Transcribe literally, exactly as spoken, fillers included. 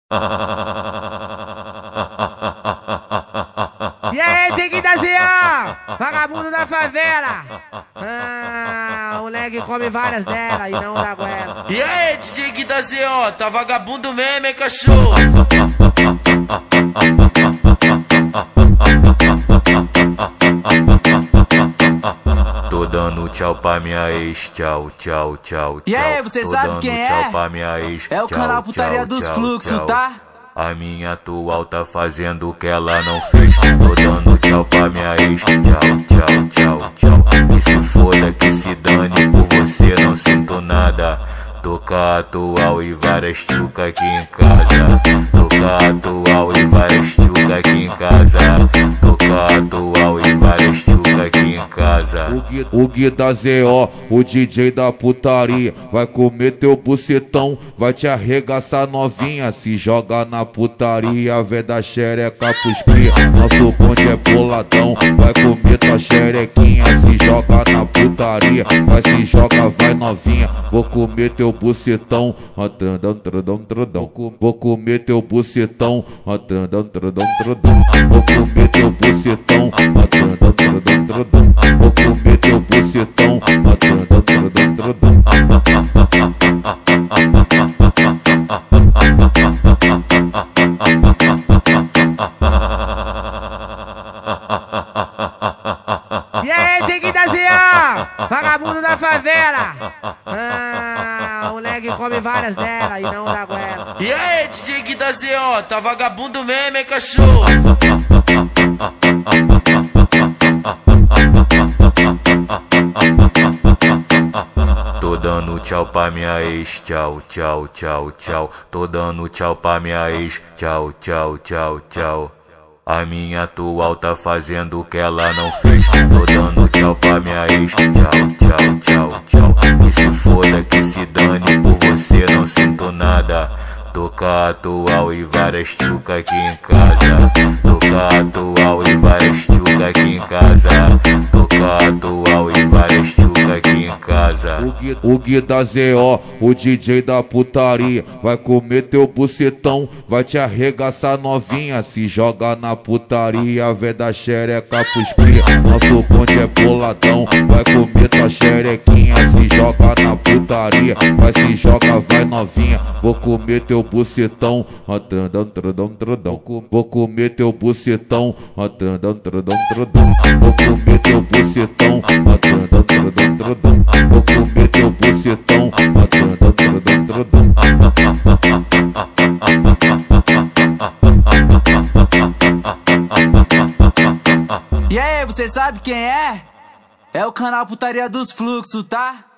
E aí, Diguinho da Zian, vagabundo da favela. Ah, o moleque come várias dela e não da goela. E aí, D J Gui da Z O, tá vagabundo mesmo, hein, cachorro? Tô dando tchau pra minha ex, tchau, tchau, tchau, tchau. E aí, você Tô sabe dando quem tchau é? pra minha ex, É o tchau, canal Putaria tchau, dos tchau, Fluxos, tchau. tá? A minha atual tá fazendo o que ela não fez. Tô dando tchau pra minha ex, tchau, tchau, tchau, tchau. E se foda que se dane, por você não sinto nada. Tô com a atual e várias tchuca aqui em casa. Tô com a atual e várias tchuca aqui em casa. Tô com a atual e várias tchuca aqui em casa. O Gui, o Gui da Z O, o D J da putaria, vai comer teu bucetão, vai te arregaçar novinha, se joga na putaria, vê da xereca pros cria. Nosso bonde é boladão, vai comer tua xerequinha, se joga na putaria, vai se joga, vai novinha, vou comer teu bucetão, vou comer teu bucetão, vou comer teu bucetão, vou comer teu bucetão. E aí, Diguinho da Zian, vagabundo da favela. Ah, o moleque come várias dela e não da goela. E aí, D J Gui da Z O, tá vagabundo mesmo, hein, cachorro? Tô dando tchau pra minha ex, tchau, tchau, tchau, tchau. Tô dando tchau pra minha ex, tchau, tchau, tchau, tchau. A minha atual tá fazendo o que ela não fez. Tô dando tchau pra minha ex, tchau, tchau, tchau, tchau. E se foda que se dane, por você não sinto nada. Tô com a atual e várias tchuca aqui em casa. Tô com a atual e várias tchuca aqui em casa. Tô com a atual e várias tchuca aqui em casa. O Gui, o Gui da Z O, o D J da putaria, vai comer teu bucetão, vai te arregaçar novinha, se joga na putaria, vê da xereca pros cria. Nosso bonde é boladão, vai comer tua xerequinha, se joga na putaria, vai se joga, vai novinha, vou comer teu bucetão, vou comer teu bucetão, vou comer teu bucetão, vou comer teu bucetão. E aí, você sabe quem é? É o canal Putaria dos Fluxos, tá?